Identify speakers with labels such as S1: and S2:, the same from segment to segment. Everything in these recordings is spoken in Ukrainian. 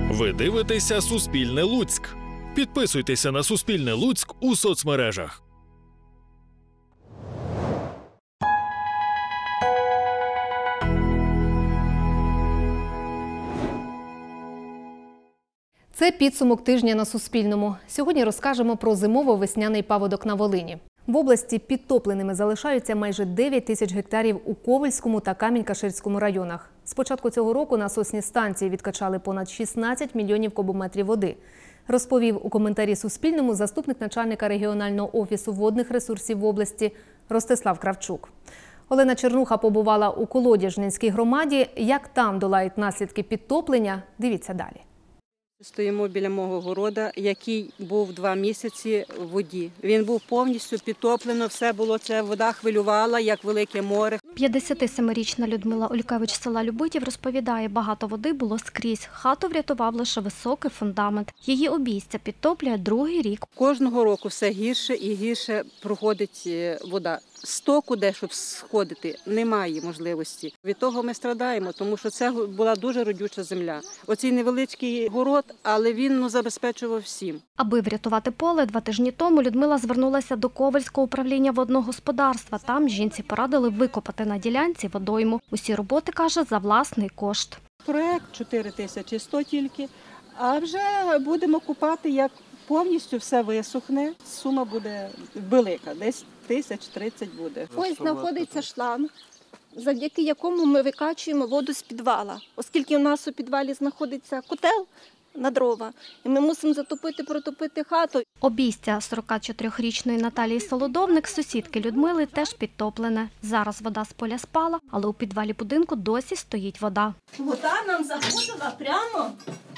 S1: Ви дивитеся «Суспільне Луцьк». Підписуйтеся на «Суспільне Луцьк» у соцмережах.
S2: Це підсумок тижня на Суспільному. Сьогодні розкажемо про зимово-весняний паводок на Волині. В області підтопленими залишаються майже 9 тисяч гектарів у Ковельському та Камінь-Каширському районах. З початку цього року насосні станції відкачали понад 16 мільйонів кубометрів води. Розповів у коментарі Суспільному заступник начальника регіонального офісу водних ресурсів в області Ростислав Кравчук. Олена Чернуха побувала у Колодяжненській громаді. Як там долають наслідки підтоплення, дивіться далі.
S3: Стоїмо біля мого города, який був 2 місяці в воді. Він був повністю підтоплено, все було, це вода хвилювала, як велике море.
S4: 57-річна Людмила Олькевич з села Любитів розповідає, багато води було скрізь. Хату врятував лише високий фундамент. Її обійстя підтоплює 2-й рік.
S3: Кожного року все гірше і гірше проходить вода. Стоку, де щоб сходити, немає можливості. Від того ми страдаємо, тому що це була дуже родюча земля. Оцей невеличкий город, але він забезпечував всім.
S4: Аби врятувати поле, 2 тижні тому Людмила звернулася до Ковельського управління водного господарства. Там жінці порадили викопати на ділянці водойму. Усі роботи, каже, за власний кошт. Проект
S3: 4100 тільки, а вже будемо купати, як повністю все висохне. Сума буде велика, десь 1030 буде.
S5: Ось знаходиться шланг, завдяки якому ми викачуємо воду з підвала. Оскільки у нас у підвалі знаходиться котел на дрова, і ми мусимо протопити хату.
S4: Обійстя 44-річної Наталії Солодовник, сусідки Людмили, теж підтоплене. Зараз вода з поля спала, але у підвалі будинку досі стоїть вода.
S5: Вода нам заходила прямо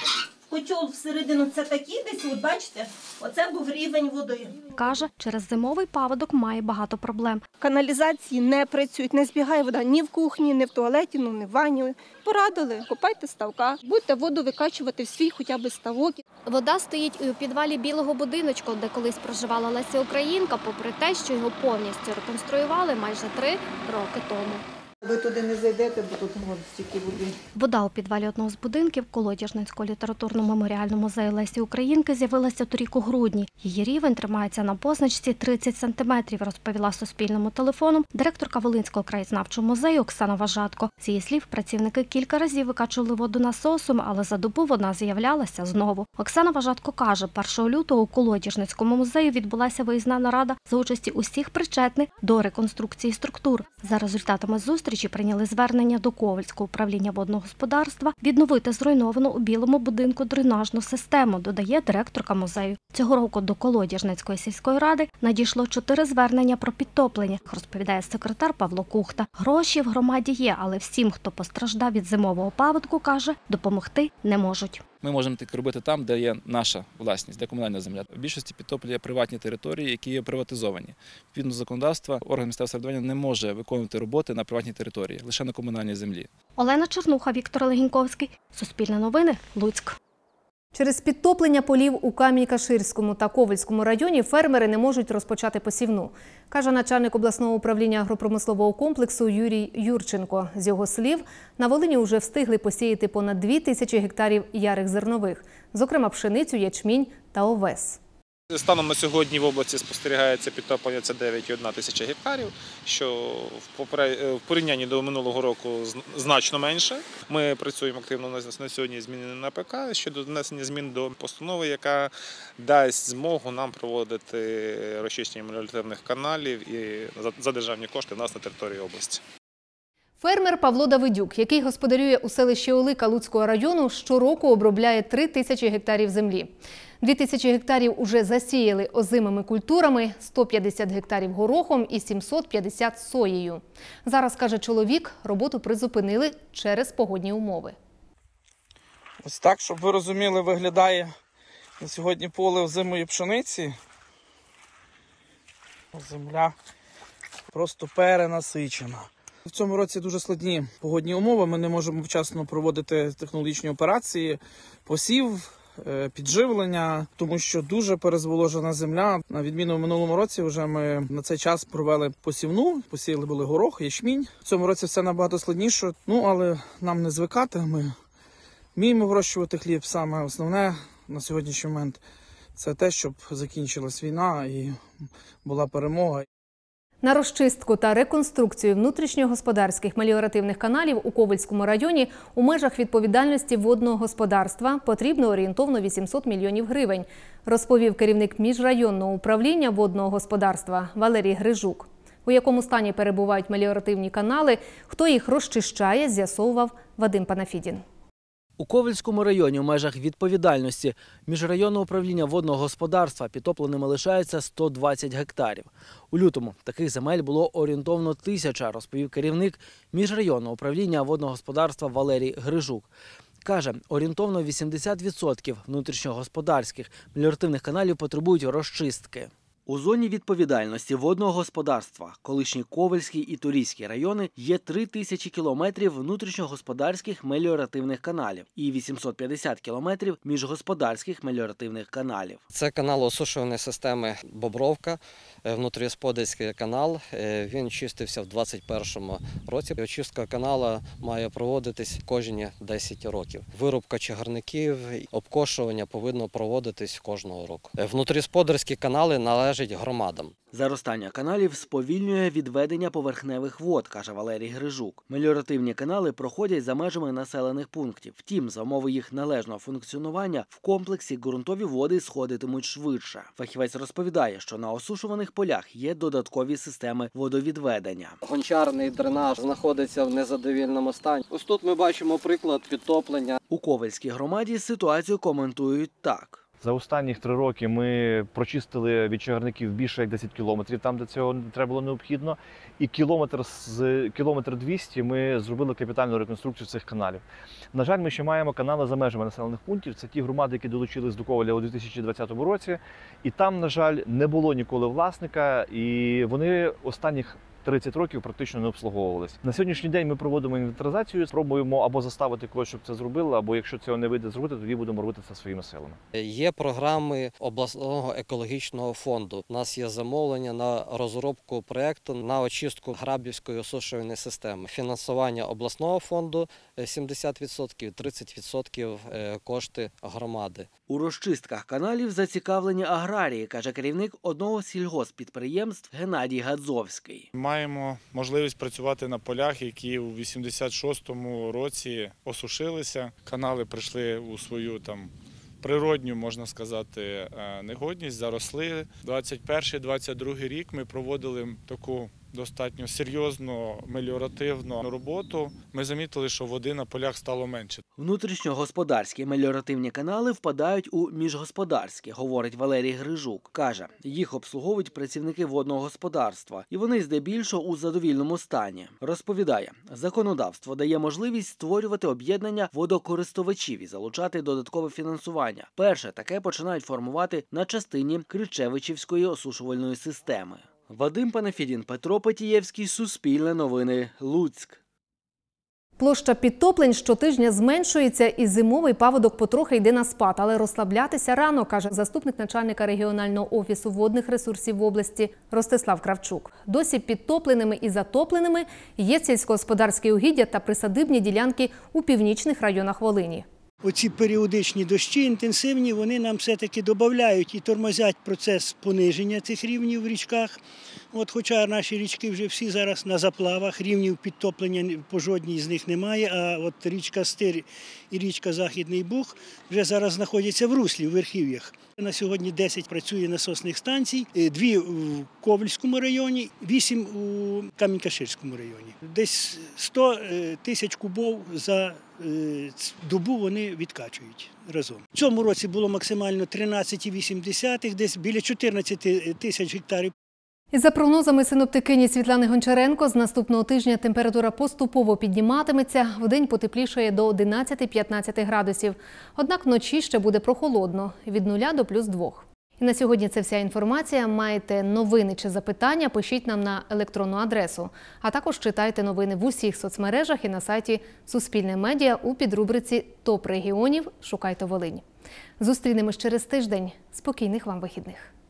S5: в котел всередину. Це такий десь, от бачите, оце був рівень води.
S4: Каже, через зимовий паводок має багато проблем.
S5: Каналізації не працюють, не збігає вода ні в кухні, ні в туалеті, ні в ванні. Порадили, копайте ставка, будьте воду викачувати в свій хоча б ставок.
S4: Вода стоїть і у підвалі білого будиночку, де колись проживала Леся Українка, попри те, що його повністю реконструювали майже 3 роки тому.
S3: Ви туди не зайдете, бо тут стільки води.
S4: Вода у підвалі одного з будинків Колодяжненського літературно-меморіального музею Лесі Українки з'явилася торік у грудні. Її рівень тримається на позначці 30 сантиметрів, розповіла Суспільному телефоном директорка Волинського краєзнавчого музею Оксана Важатко. З її слів, працівники кілька разів викачували воду насосом, але за добу вона з'являлася знову. Оксана Важатко каже, 1 лютого у Колодяжненському музеї відбулася виїзна нарада за участі усіх причетних до реконструкції структур. За результатами зустрічі прийняли звернення до Ковельського управління водного господарства відновити зруйновану у Білому будинку дренажну систему, додає директорка музею. Цього року до Колодяжненської сільської ради надійшло 4 звернення про підтоплення, розповідає секретар Павло Кухта. Гроші в громаді є, але всім, хто постраждав від зимового паводку, каже, допомогти не можуть.
S6: Ми можемо таке робити там, де є наша власність, де комунальна земля. В більшості підтоплює приватні території, які є приватизовані. Відповідно до законодавства, орган місцевого самоврядування не може виконувати роботи на приватній території, лише на комунальній землі.
S4: Олена Чернуха, Віктор Легіньковський. Суспільне новини. Луцьк.
S2: Через підтоплення полів у Камінь-Каширському та Ковельському районі фермери не можуть розпочати посівну, каже начальник обласного управління агропромислового комплексу Юрій Юрченко. З його слів, на Волині вже встигли посіяти понад 2 тисячі гектарів ярих зернових, зокрема пшеницю, ячмінь та овес.
S7: Станом на сьогодні в області спостерігається підтоплення, це 9,1 тисяча гектарів, що в порівнянні до минулого року значно менше. Ми працюємо активно на сьогодні зміни на АПК щодо внесення змін до постанови, яка дасть змогу нам проводити розчищення меліоративних каналів і за державні кошти в нас на території області.
S2: Фермер Павло Давидюк, який господарює у селищі Олика Луцького району, щороку обробляє 3 тисячі гектарів землі. 2 тисячі гектарів уже засіяли озимими культурами, 150 гектарів горохом і 750 соєю. Зараз, каже чоловік, роботу призупинили через погодні умови.
S8: Ось так, щоб ви розуміли, виглядає на сьогодні поле озимої пшениці. Земля просто перенасичена. В цьому році дуже складні погодні умови, ми не можемо вчасно проводити технологічні операції, посів, підживлення, тому що дуже перезволожена земля. На відміну в минулому році вже ми на цей час провели посівну, посіяли були горох, ячмінь. В цьому році все набагато складніше, але нам не звикати, ми Вміємо вирощувати хліб. Саме основне на сьогоднішній момент – це те, щоб закінчилась війна і була перемога.
S2: На розчистку та реконструкцію внутрішньогосподарських меліоративних каналів у Ковельському районі у межах відповідальності водного господарства потрібно орієнтовно 800 мільйонів гривень, розповів керівник міжрайонного управління водного господарства Валерій Грижук. У якому стані перебувають меліоративні канали, хто їх розчищає, з'ясовував Вадим Панафідін.
S9: У Ковельському районі у межах відповідальності міжрайонного управління водного господарства підтопленими лишається 120 гектарів. У лютому таких земель було орієнтовно 1000, розповів керівник міжрайонного управління водного господарства Валерій Грижук. Каже, орієнтовно 80% внутрішньогосподарських меліоративних каналів потребують розчистки. У зоні відповідальності водного господарства, колишні Ковельський і Турійський райони, є 3000 кілометрів внутрішньогосподарських меліоративних каналів і 850 кілометрів міжгосподарських меліоративних каналів.
S10: Це канал осушувальної системи Бобровка, внутрігосподарський канал. Він чистився в 2021 році. Очистка каналу має проводитись кожні 10 років. Вирубка чагарників, обкошування повинно проводитись кожного року. Внутрігосподарські канали належать громадам.
S9: Заростання каналів сповільнює відведення поверхневих вод, каже Валерій Грижук. Меліоративні канали проходять за межами населених пунктів. Втім, за умови їх належного функціонування в комплексі ґрунтові води сходитимуть швидше. Фахівець розповідає, що на осушуваних полях є додаткові системи водовідведення.
S10: Гончарний дренаж знаходиться в незадовільному стані. Ось тут ми бачимо приклад підтоплення.
S9: У Ковельській громаді ситуацію коментують так.
S11: За останні 3 роки ми прочистили від чагарників більше як 10 кілометрів, там, де цього не треба було необхідно. І кілометр 200 ми зробили капітальну реконструкцію цих каналів. На жаль, ми ще маємо канали за межами населених пунктів. Це ті громади, які долучились до Ковеля у 2020 році. І там, на жаль, не було ніколи власника, і вони останніх 30 років практично не обслуговувалися. На сьогоднішній день ми проводимо інвентаризацію, спробуємо або заставити когось, щоб це зробили, або якщо цього не вийде зробити, тоді будемо робити це своїми силами.
S10: Є програми обласного екологічного фонду. У нас є замовлення на розробку проєкту на очистку Грабівської осушувальної системи. Фінансування обласного фонду 70%, 30% кошти громади.
S9: У розчистках каналів зацікавлені аграрії, каже керівник одного з сільгосппідприємств Геннадій Гадзовський.
S12: Маємо можливість працювати на полях, які у 86-му році осушилися. Канали прийшли у свою природню, можна сказати, негодність, заросли. 21-22 рік ми проводили таку достатньо серйозну меліоративну роботу. Ми замітили, що води на полях стало менше.
S9: Внутрішньогосподарські меліоративні канали впадають у міжгосподарські, говорить Валерій Грижук. Каже, їх обслуговують працівники водного господарства, і вони здебільшого у задовільному стані. Розповідає, законодавство дає можливість створювати об'єднання водокористувачів і залучати додаткове фінансування. Перше таке починають формувати на частині Кричевичівської осушувальної системи. Вадим Панафідін, Петро Петієвський, Суспільне новини, Луцьк.
S2: Площа підтоплень щотижня зменшується і зимовий паводок потрохи йде на спад, але розслаблятися рано, каже заступник начальника регіонального офісу водних ресурсів в області Ростислав Кравчук. Досі підтопленими і затопленими є сільськогосподарські угіддя та присадибні ділянки у північних районах Волині.
S13: Оці періодичні дощі інтенсивні, вони нам все-таки додають і тормозять процес пониження цих рівнів в річках. Хоча наші річки вже всі зараз на заплавах, рівнів підтоплення по жодній з них немає, а річка Стир і річка Західний Буг вже зараз знаходяться в руслі, в верхів'ях. На сьогодні 10 працює насосних станцій, 2 в Ковельському районі, 8 у Камінь-Каширському районі. Десь 100 тисяч кубов за добу вони відкачують разом. В цьому році було максимально 13,8, десь біля 14 тисяч гектарів.
S2: І за прогнозами синоптикині Світлани Гончаренко, з наступного тижня температура поступово підніматиметься, вдень потеплішає до 11-15 градусів. Однак вночі ще буде прохолодно – від 0 до +2. І на сьогодні це вся інформація. Маєте новини чи запитання, пишіть нам на електронну адресу. А також читайте новини в усіх соцмережах і на сайті Суспільне медіа у підрубриці «Топ регіонів. Шукайте Волинь». Зустрінемось через тиждень. Спокійних вам вихідних.